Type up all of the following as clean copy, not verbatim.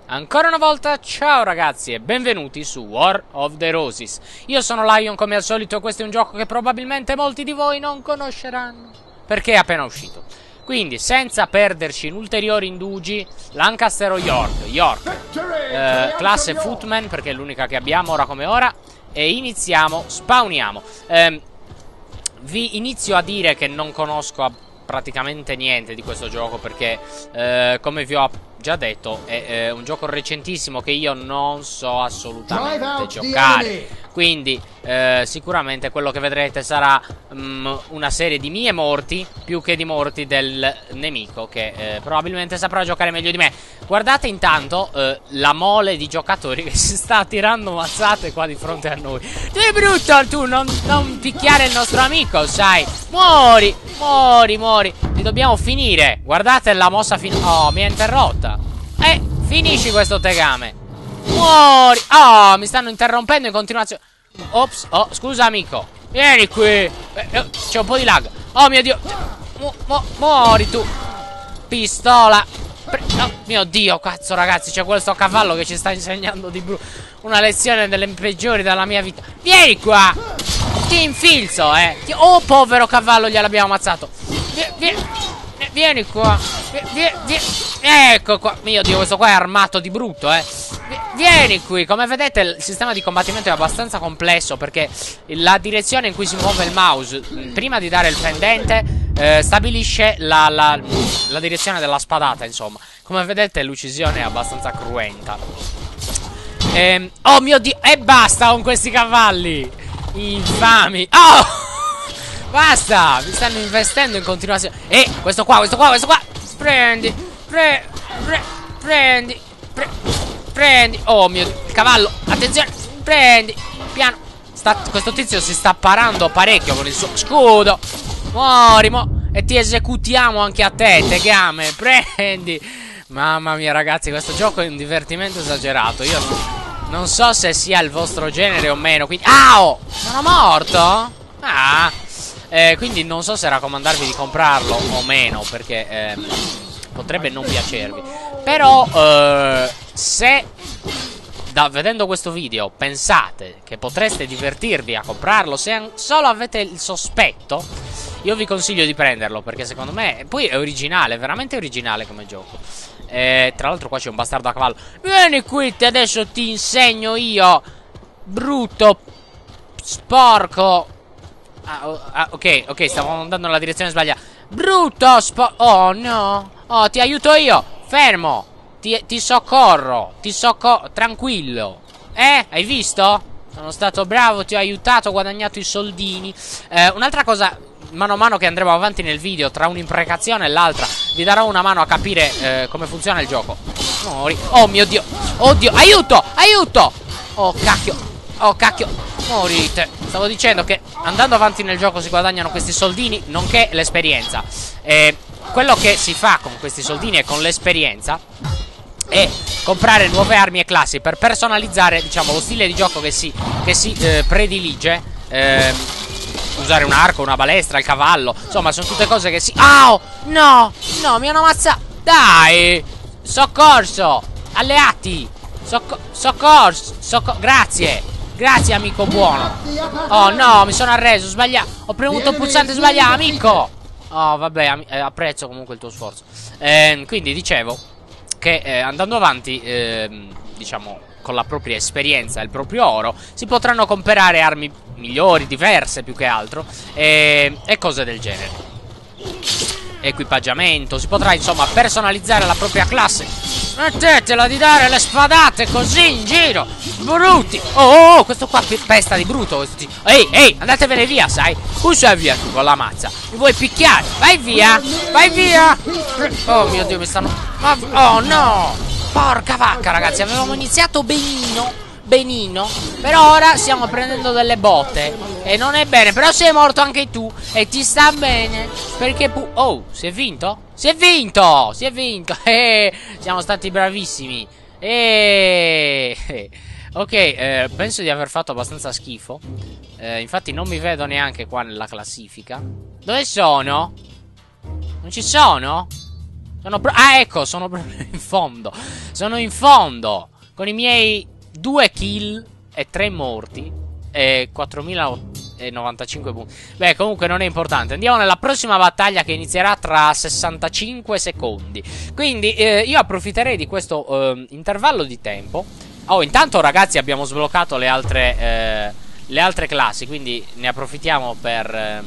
Ancora una volta, ciao ragazzi e benvenuti su War of the Roses. Io sono Lion come al solito e questo è un gioco che probabilmente molti di voi non conosceranno, perché è appena uscito. Quindi, senza perderci in ulteriori indugi, Lancaster o York, classe Footman, perché è l'unica che abbiamo ora come ora. E iniziamo, spawniamo. Vi inizio a dire che non conosco praticamente niente di questo gioco perché, come vi ho già detto, è un gioco recentissimo che io non so assolutamente giocare. Quindi sicuramente quello che vedrete sarà una serie di mie morti più che di morti del nemico, che probabilmente saprà giocare meglio di me. Guardate intanto la mole di giocatori che si sta tirando mazzate qua di fronte a noi. Tu è brutto, tu non picchiare il nostro amico, sai. Muori, muori, muori. Li dobbiamo finire. Guardate la mossa oh, mi ha interrotta. Finisci questo tegame. Muori. Oh, mi stanno interrompendo in continuazione. Ops, oh, scusa amico. Vieni qui. C'è un po' di lag. Oh mio Dio. Muori tu. Pistola. Oh mio Dio, cazzo ragazzi, c'è questo cavallo che ci sta insegnando di una lezione delle peggiori della mia vita. Vieni qua. Ti infilzo, oh, povero cavallo, gliel'abbiamo ammazzato. Vieni qua. Ecco qua. Mio Dio, questo qua è armato di brutto, Vieni qui. Come vedete il sistema di combattimento è abbastanza complesso, perché la direzione in cui si muove il mouse, prima di dare il pendente, stabilisce la direzione della spadata, insomma. Come vedete l'uccisione è abbastanza cruenta. Oh mio Dio. E basta con questi cavalli infami. Oh, basta. Mi stanno investendo in continuazione. Questo qua. Prendi. Prendi. Oh mio Dio. Il cavallo. Attenzione. Prendi. Piano. Questo tizio si sta parando parecchio con il suo scudo. Muori. E ti esecutiamo anche a te, tegame. Prendi. Mamma mia ragazzi, questo gioco è un divertimento esagerato. Io non so se sia il vostro genere o meno. Quindi... Au! Sono morto? Quindi non so se raccomandarvi di comprarlo o meno, perché potrebbe non piacervi. Però se vedendo questo video pensate che potreste divertirvi a comprarlo, se solo avete il sospetto, io vi consiglio di prenderlo, perché secondo me poi è originale, veramente originale come gioco. Tra l'altro qua c'è un bastardo a cavallo. Vieni qui, adesso ti insegno io, brutto sporco. Ok, stavo andando nella direzione sbagliata. Brutto oh no. Oh, ti aiuto io. Fermo. Ti soccorro. Tranquillo. Hai visto? Sono stato bravo, ti ho aiutato, ho guadagnato i soldini. Un'altra cosa, mano a mano che andremo avanti nel video, tra un'imprecazione e l'altra, vi darò una mano a capire come funziona il gioco. Muori. Oh mio Dio. Oddio, aiuto. Oh cacchio. Morite. Stavo dicendo che andando avanti nel gioco si guadagnano questi soldini, nonché l'esperienza. Quello che si fa con questi soldini e con l'esperienza è comprare nuove armi e classi per personalizzare, diciamo, lo stile di gioco che si predilige. Usare un arco, una balestra, il cavallo. Insomma, sono tutte cose che si... Oh, no, mi hanno ammazzato. Dai, soccorso. Alleati. Soccorso. Grazie amico buono. Oh no, mi sono arreso, sbagliato. Ho premuto il pulsante sbagliato, amico. Oh vabbè, apprezzo comunque il tuo sforzo. Quindi dicevo che andando avanti, diciamo, con la propria esperienza e il proprio oro, si potranno comprare armi migliori, diverse più che altro, e cose del genere. Equipaggiamento, si potrà insomma personalizzare la propria classe. Smettetela di dare le spadate così in giro, brutti. Oh, questo qua pesta di brutto. Ehi, andatevene via, sai. Uscia via tu con la mazza. Mi vuoi picchiare? Vai via. Oh mio Dio, mi stanno... Oh no. Porca vacca ragazzi, avevamo iniziato benino, però ora stiamo prendendo delle botte e non è bene. Però sei morto anche tu e ti sta bene, perché oh, si è vinto? Si è vinto. Siamo stati bravissimi. Ok, penso di aver fatto abbastanza schifo. Infatti non mi vedo neanche qua nella classifica. Dove sono? Non ci sono? Ah, ecco, sono proprio in fondo. Sono in fondo. Con i miei 2 kill e 3 morti. E 4095 punti. Beh, comunque non è importante. Andiamo nella prossima battaglia che inizierà tra 65 secondi. Quindi io approfitterei di questo intervallo di tempo. Oh, intanto ragazzi abbiamo sbloccato le altre classi. Quindi ne approfittiamo per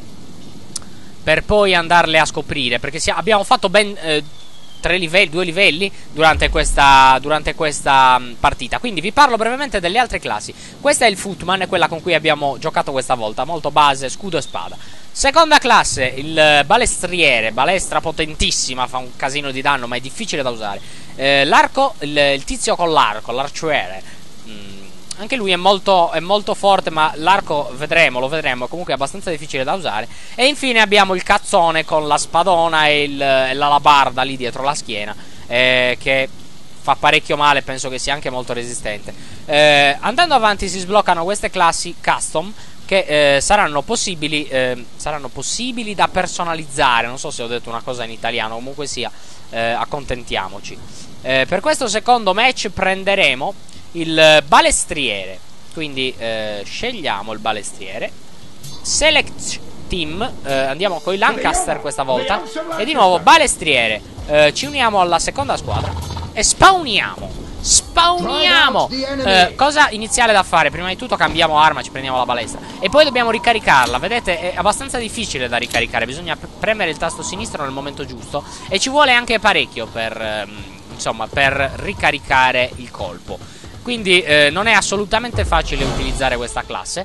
poi andarle a scoprire. Perché abbiamo fatto ben 2 livelli durante questa partita. Quindi vi parlo brevemente delle altre classi. Questa è il Footman, è quella con cui abbiamo giocato questa volta. Molto base, scudo e spada. Seconda classe, il balestriere. Balestra potentissima, fa un casino di danno ma è difficile da usare. L'arco, il tizio con l'arco, l'arciere. Anche lui è molto forte, ma l'arco lo vedremo, comunque è abbastanza difficile da usare. E infine abbiamo il cazzone con la spadona e l'alabarda lì dietro la schiena, che fa parecchio male, penso che sia anche molto resistente. Andando avanti si sbloccano queste classi custom, che saranno possibili da personalizzare. Non so se ho detto una cosa in italiano, comunque sia, accontentiamoci. Per questo secondo match prenderemo il balestriere. Quindi scegliamo il balestriere. Select team. Andiamo con i Lancaster questa volta. E di nuovo balestriere. Ci uniamo alla seconda squadra e spawniamo. Cosa iniziale da fare? Prima di tutto cambiamo arma, ci prendiamo la balestra e poi dobbiamo ricaricarla. Vedete, è abbastanza difficile da ricaricare. Bisogna premere il tasto sinistro nel momento giusto. E ci vuole anche parecchio per ricaricare il colpo. Quindi non è assolutamente facile utilizzare questa classe,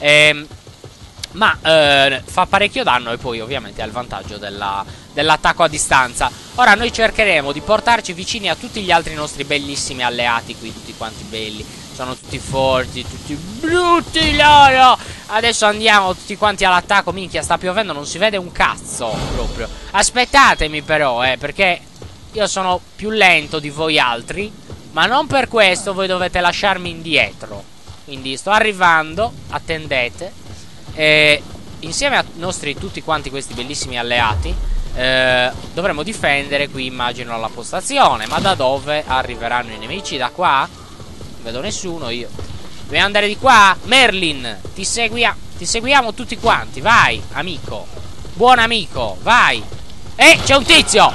ma fa parecchio danno e poi ovviamente ha il vantaggio dell'attacco a distanza. Ora noi cercheremo di portarci vicini a tutti gli altri nostri bellissimi alleati qui, tutti quanti belli, sono tutti forti, tutti brutti loro. Adesso andiamo tutti quanti all'attacco. Minchia, sta piovendo, non si vede un cazzo proprio. Aspettatemi però, perché io sono più lento di voi altri, ma non per questo voi dovete lasciarmi indietro. Quindi sto arrivando, attendete. E insieme a nostri tutti quanti questi bellissimi alleati dovremo difendere qui, immagino, la postazione. Ma da dove arriveranno i nemici? Da qua? Non vedo nessuno io. Dobbiamo andare di qua. Merlin, ti seguiamo tutti quanti. Vai, amico. Buon amico, vai. C'è un tizio.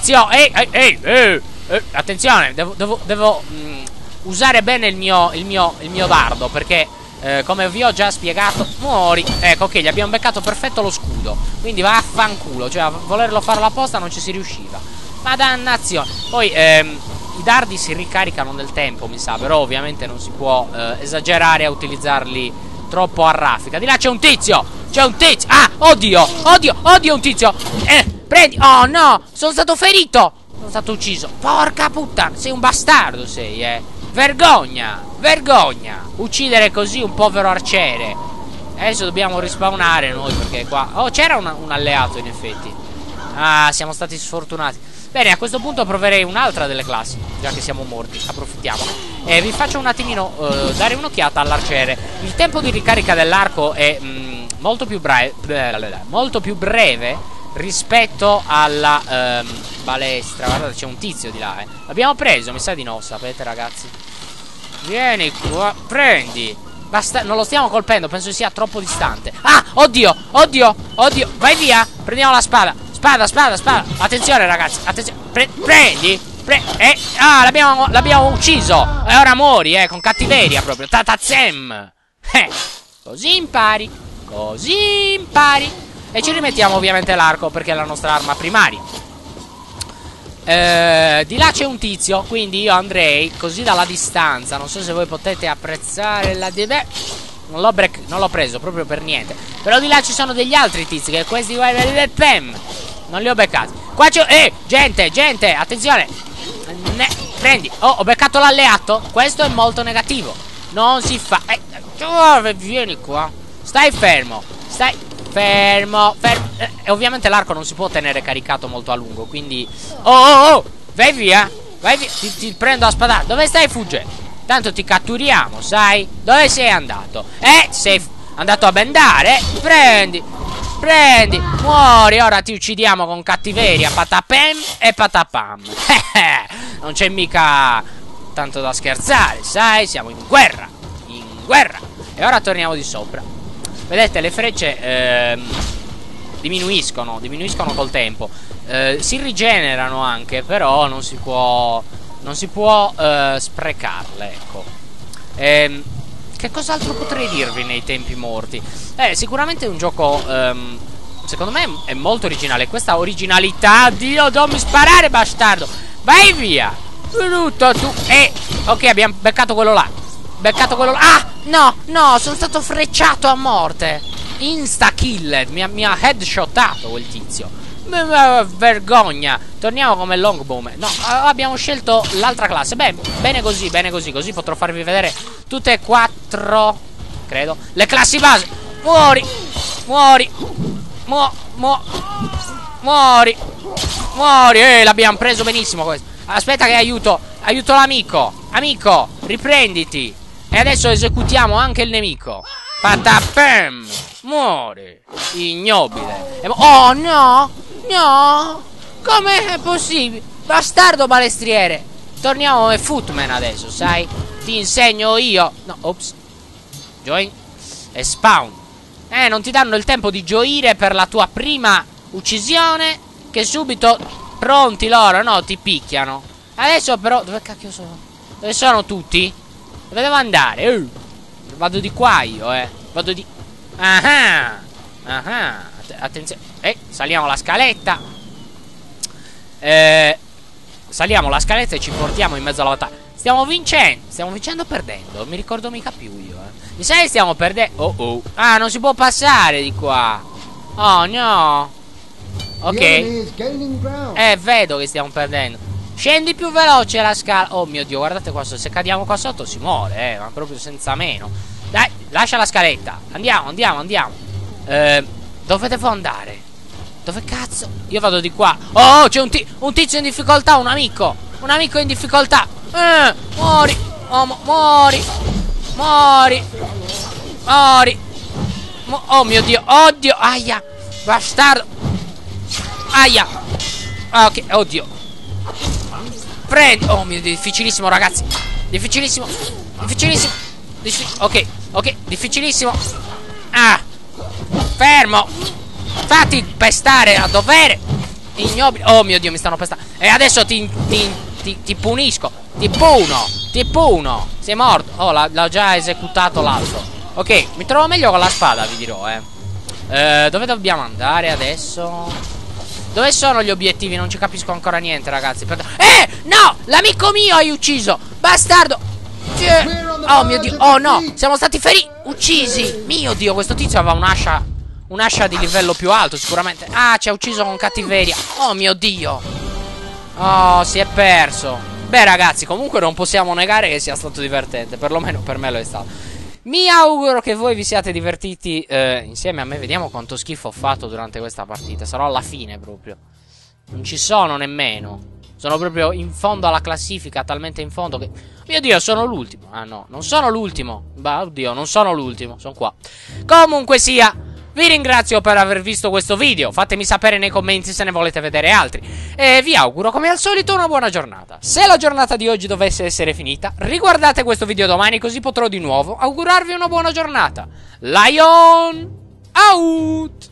Attenzione, devo usare bene il mio dardo, perché come vi ho già spiegato, muori. Ecco, ok, gli abbiamo beccato perfetto lo scudo. Quindi va a fanculo. Cioè, a volerlo fare apposta non ci si riusciva. Ma dannazione. Poi i dardi si ricaricano nel tempo, mi sa. Però ovviamente non si può esagerare a utilizzarli troppo a raffica. Di là c'è un tizio. Ah, oddio, un tizio. Prendi. Oh no, sono stato ferito. Sono stato ucciso. Porca puttana, sei un bastardo, sei, Vergogna. Uccidere così un povero arciere. Adesso dobbiamo rispawnare noi, perché qua... Oh, c'era un alleato in effetti. Ah, siamo stati sfortunati. Bene, a questo punto proverei un'altra delle classi, già che siamo morti. Approfittiamo. E vi faccio un attimino dare un'occhiata all'arciere. Il tempo di ricarica dell'arco è molto più breve rispetto alla balestra. Guardate, c'è un tizio di là, L'abbiamo preso, mi sa di no, sapete ragazzi. Vieni qua, prendi. Basta, non lo stiamo colpendo, penso sia troppo distante. Ah, oddio. Vai via, prendiamo la spada. Spada. Attenzione ragazzi, attenzione. Prendi. L'abbiamo ucciso. E ora muori, con cattiveria proprio. Tatazem. Così impari. E ci rimettiamo ovviamente l'arco, perché è la nostra arma primaria. Di là c'è un tizio, quindi io andrei così dalla distanza. Non so se voi potete apprezzare la... Non l'ho preso proprio per niente. Però di là ci sono degli altri tizi, che questi non li ho beccati. Qua c'è... gente, attenzione. Prendi. Oh, ho beccato l'alleato. Questo è molto negativo. Non si fa... vieni qua. Stai fermo. E ovviamente l'arco non si può tenere caricato molto a lungo, quindi... Oh, vai via. Ti prendo a spadare. Dove stai fuggendo? Tanto ti catturiamo, sai? Dove sei andato? Sei andato a bendare? Prendi. Prendi, muori. Ora ti uccidiamo con cattiveria. Patapem e patapam. Non c'è mica tanto da scherzare, sai? Siamo in guerra. In guerra. E ora torniamo di sopra. Vedete, le frecce diminuiscono col tempo. Si rigenerano anche, però non si può sprecarle, ecco. Che cos'altro potrei dirvi nei tempi morti? Sicuramente è un gioco, secondo me è molto originale. Questa originalità, Dio, non mi sparare, bastardo. Vai via. Brutto tu. Ok, abbiamo beccato quello là. Ah, no, sono stato frecciato a morte. Insta killed. Mi ha headshotato quel tizio. Vergogna. Torniamo come longbow. No, abbiamo scelto l'altra classe. Beh, bene così. Così potrò farvi vedere tutte e 4, credo, le classi base. Muori. L'abbiamo preso benissimo questo. Aspetta che aiuto l'amico. Amico, riprenditi. E adesso esecutiamo anche il nemico. Patapem. Muori. Ignobile. Oh no. Come è possibile? Bastardo balestriere. Torniamo come Footman adesso, sai? Ti insegno io. No, ops. Join e spawn. Non ti danno il tempo di gioire per la tua prima uccisione, che subito pronti loro, no, ti picchiano. Adesso però, dove cacchio sono? Dove sono tutti? Dove devo andare? Vado di qua io, Vado di... Ah. Attenzione. Saliamo la scaletta. Saliamo la scaletta e ci portiamo in mezzo alla battaglia. Stiamo vincendo o perdendo? Non mi ricordo mica più io, Mi sa che stiamo perdendo. Oh. Ah, non si può passare di qua. Oh no. Ok. Vedo che stiamo perdendo. Scendi più veloce la scala. Oh mio Dio, guardate qua sotto. Se cadiamo qua sotto si muore, ma proprio senza meno. Dai, lascia la scaletta. Andiamo. Dove devo andare? Dove cazzo? Io vado di qua. Oh, c'è un tizio in difficoltà, un amico in difficoltà. Muori. Muori. Oh mio Dio. Oddio. Aia. Bastardo. Aia. Ok, oddio. Prendi. Oh mio Dio, difficilissimo, ragazzi. Difficilissimo. Ok, difficilissimo. Ah. Fermo. Fatti pestare a dovere. Ignobile. Oh mio Dio, mi stanno pestando. E adesso ti punisco. Ti puno. Sei morto. Oh, l'ho già esecutato l'altro. Ok, mi trovo meglio con la spada, vi dirò, dove dobbiamo andare adesso? Dove sono gli obiettivi? Non ci capisco ancora niente, ragazzi. No! L'amico mio hai ucciso! Bastardo! Oh mio Dio. Oh no, siamo stati uccisi. Mio Dio, questo tizio aveva un'ascia di livello più alto sicuramente. Ah, ci ha ucciso con cattiveria. Oh mio Dio. Oh, si è perso. Beh ragazzi, comunque non possiamo negare che sia stato divertente. Perlomeno per me lo è stato. Mi auguro che voi vi siate divertiti insieme a me. Vediamo quanto schifo ho fatto durante questa partita. Sarò alla fine proprio. Non ci sono nemmeno. Sono proprio in fondo alla classifica. Talmente in fondo che... Mio Dio, sono l'ultimo. Ah no, non sono l'ultimo. Bah, oddio, non sono l'ultimo. Sono qua. Comunque sia, vi ringrazio per aver visto questo video. Fatemi sapere nei commenti se ne volete vedere altri. E vi auguro come al solito una buona giornata. Se la giornata di oggi dovesse essere finita, riguardate questo video domani, così potrò di nuovo augurarvi una buona giornata. Lion out!